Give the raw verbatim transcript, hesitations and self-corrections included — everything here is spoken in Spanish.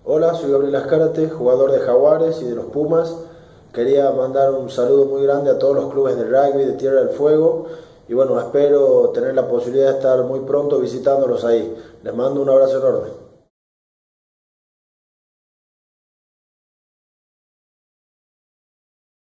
Hola, soy Gabriel Azcárate, jugador de Jaguares y de los Pumas. Quería mandar un saludo muy grande a todos los clubes de rugby de Tierra del Fuego y bueno, espero tener la posibilidad de estar muy pronto visitándolos ahí. Les mando un abrazo enorme.